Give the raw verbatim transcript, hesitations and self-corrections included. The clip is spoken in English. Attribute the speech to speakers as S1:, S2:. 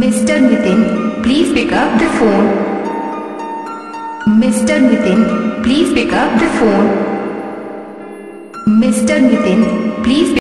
S1: Mister Nitin, please pick up the phone. Mister Nitin, please pick up the phone. Mister Nitin, please